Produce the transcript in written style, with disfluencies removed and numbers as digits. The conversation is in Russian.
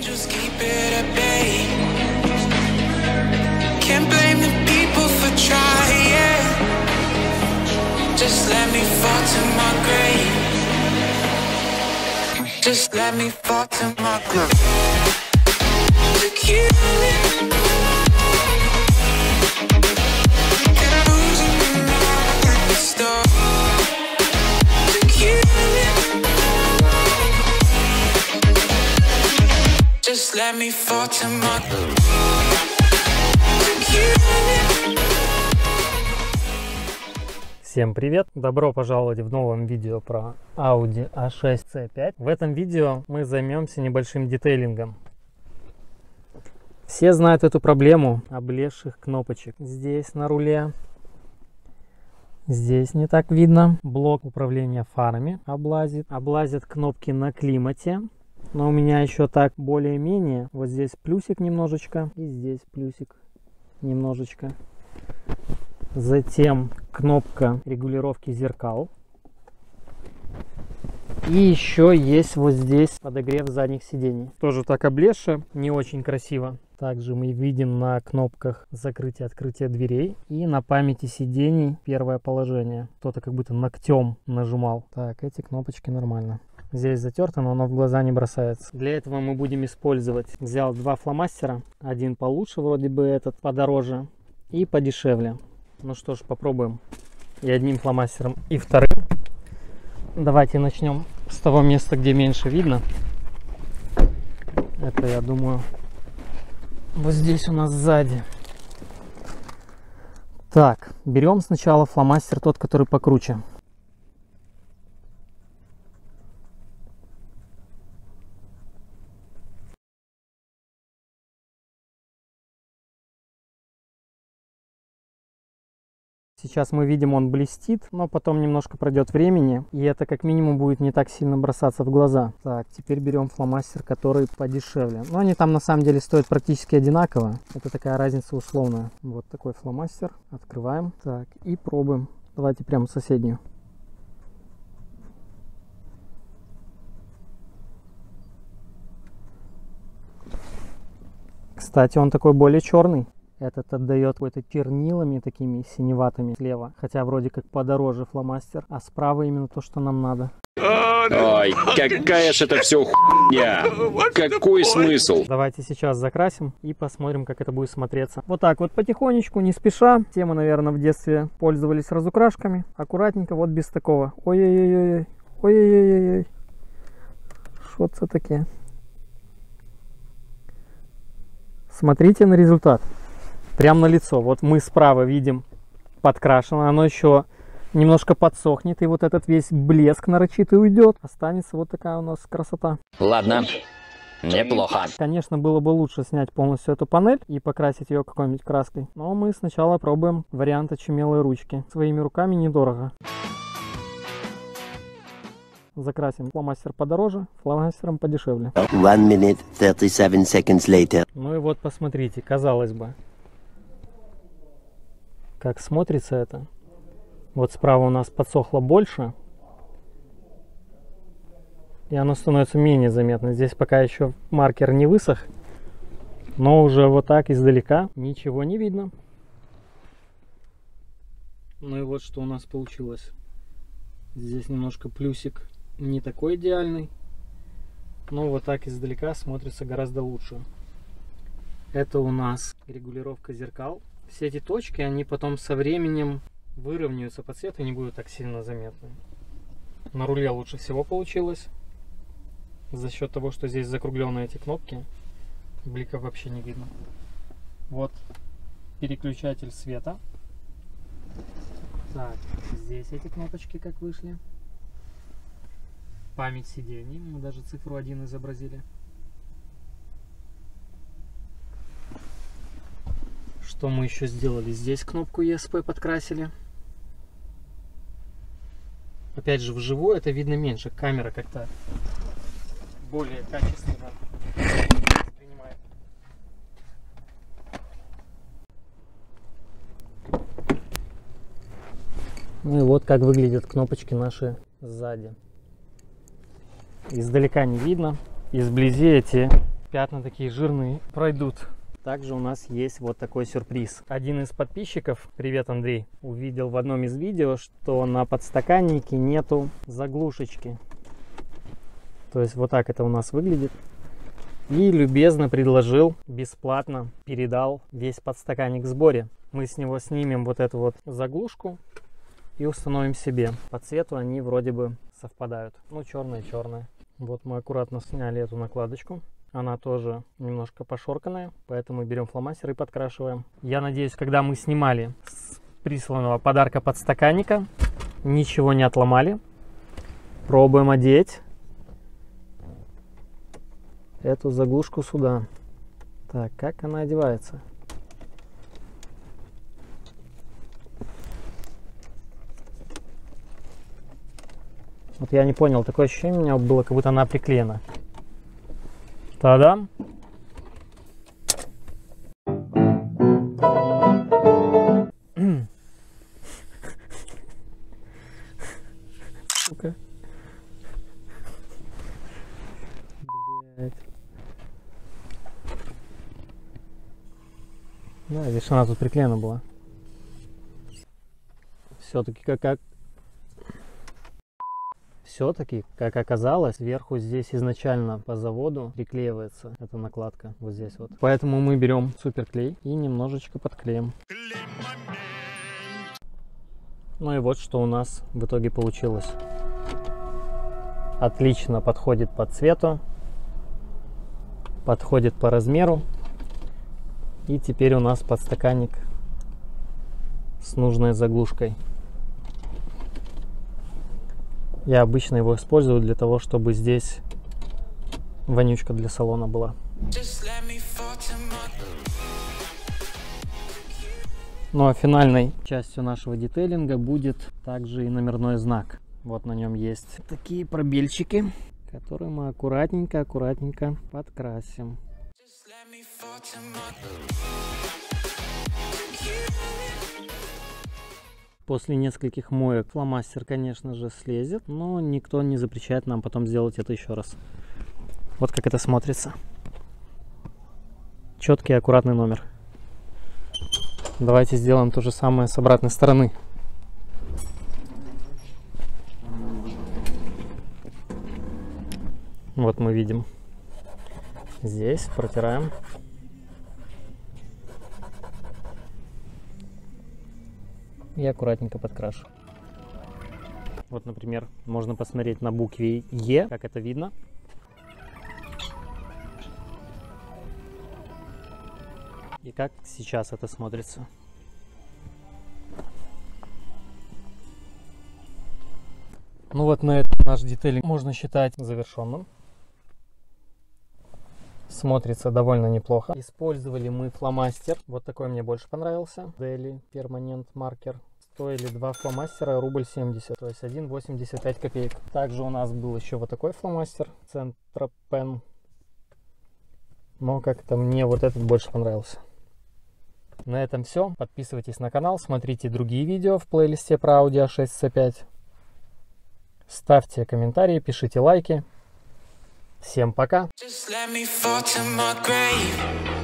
angels keep it at bay. Can't blame the people for trying. Just let me fall to my grave. Just let me fall to my grave. Look you. Just let me fall to my grave. Всем привет! Добро пожаловать в новом видео про Audi A6 C5. В этом видео мы займемся небольшим детейлингом. Все знают эту проблему облезших кнопочек. Здесь на руле, здесь не так видно. Блок управления фарами облазит кнопки на климате. Но у меня еще так более-менее. Вот здесь плюсик немножечко и здесь плюсик немножечко. Затем кнопка регулировки зеркал. И еще есть вот здесь подогрев задних сидений. Тоже так облезше, не очень красиво. Также мы видим на кнопках закрытия-открытия дверей. И на памяти сидений первое положение. Кто-то как будто ногтем нажимал. Так, эти кнопочки нормально. Здесь затерто, но оно в глаза не бросается. Для этого мы будем использовать. Взял два фломастера. Один получше, вроде бы этот подороже, и подешевле. Ну что ж, попробуем. И одним фломастером, и вторым. Давайте начнем с того места, где меньше видно. Это, я думаю, вот здесь у нас сзади. Так, берем сначала фломастер, тот, который покруче. Сейчас мы видим, он блестит, но потом немножко пройдет времени, и это как минимум будет не так сильно бросаться в глаза. Так, теперь берем фломастер, который подешевле. Но они там на самом деле стоят практически одинаково. Это такая разница условная. Вот такой фломастер. Открываем. Так, и пробуем. Давайте прямо соседнюю. Кстати, он такой более черный. Этот отдает какой-то чернилами такими синеватыми слева. Хотя вроде как подороже фломастер. А справа именно то, что нам надо. Ой, какая же это все хуйня. Какой смысл? Давайте сейчас закрасим и посмотрим, как это будет смотреться. Вот так вот потихонечку, не спеша. Все мы, наверное, в детстве пользовались разукрашками. Аккуратненько, вот без такого. Ой-ой-ой-ой. Ой-ой-ой-ой. Что это такое? Смотрите на результат. Прям на лицо. Вот мы справа видим подкрашено, оно еще немножко подсохнет, и вот этот весь блеск нарочитый уйдет. Останется вот такая у нас красота. Ладно, неплохо. Конечно, было бы лучше снять полностью эту панель и покрасить ее какой-нибудь краской. Но мы сначала пробуем вариант очумелой ручки. Своими руками недорого. Закрасим фломастер подороже, фломастером подешевле. 1 minute 37 seconds later. Ну и вот посмотрите, казалось бы, как смотрится это. Вот справа у нас подсохло больше, и оно становится менее заметно. Здесь пока еще маркер не высох, но уже вот так издалека ничего не видно. Ну и вот что у нас получилось. Здесь немножко плюсик не такой идеальный, но вот так издалека смотрится гораздо лучше. Это у нас регулировка зеркал. Все эти точки, они потом со временем выровняются по цвету и не будут так сильно заметны. На руле лучше всего получилось. За счет того, что здесь закругленные эти кнопки, бликов вообще не видно. Вот переключатель света. Так, здесь эти кнопочки как вышли. Память сидений, мы даже цифру 1 изобразили. Что мы еще сделали? Здесь кнопку ESP подкрасили. Опять же, вживую это видно меньше. Камера как-то более качественно воспринимает. Ну и вот как выглядят кнопочки наши сзади. Издалека не видно. Изблизи эти пятна такие жирные пройдут. Также у нас есть вот такой сюрприз. Один из подписчиков, привет, Андрей, увидел в одном из видео, что на подстаканнике нету заглушечки. То есть вот так это у нас выглядит. И любезно предложил, бесплатно передал весь подстаканник в сборе. Мы с него снимем вот эту вот заглушку и установим себе. По цвету они вроде бы совпадают. Ну, черная. Вот мы аккуратно сняли эту накладочку. Она тоже немножко пошорканная, поэтому берем фломастер и подкрашиваем. Я надеюсь, когда мы снимали с присланного подарка подстаканника, ничего не отломали. Пробуем одеть эту заглушку сюда. Так, как она одевается? Вот я не понял, такое ощущение у меня было, как будто она приклеена. Та-дам! Сука. Блять. Да, видишь, она тут приклеена была. Все-таки как оказалось, сверху здесь изначально по заводу приклеивается эта накладка вот здесь вот. Поэтому мы берем суперклей и немножечко подклеим. Ну и вот что у нас в итоге получилось. Отлично подходит по цвету, подходит по размеру. И теперь у нас подстаканник с нужной заглушкой. Я обычно его использую для того, чтобы здесь вонючка для салона была. Ну а финальной частью нашего детейлинга будет также и номерной знак. Вот на нем есть такие пробельчики, которые мы аккуратненько подкрасим. После нескольких моек фломастер, конечно же, слезет, но никто не запрещает нам потом сделать это еще раз. Вот как это смотрится. Четкий, аккуратный номер. Давайте сделаем то же самое с обратной стороны. Вот мы видим. Здесь протираем. И аккуратненько подкрашу. Вот, например, можно посмотреть на букве Е, как это видно. И как сейчас это смотрится. Ну вот на этом наш детейлинг можно считать завершенным. Смотрится довольно неплохо. Использовали мы фломастер. Вот такой мне больше понравился. Daily Permanent Marker. Стоили два фломастера рубль 70, то есть 1,85 копеек. Также у нас был еще вот такой фломастер Centropen. Но как-то мне вот этот больше понравился. На этом все. Подписывайтесь на канал, смотрите другие видео в плейлисте про Audi A6 C5. Ставьте комментарии, пишите лайки. Всем пока! Just let me fall to my grave.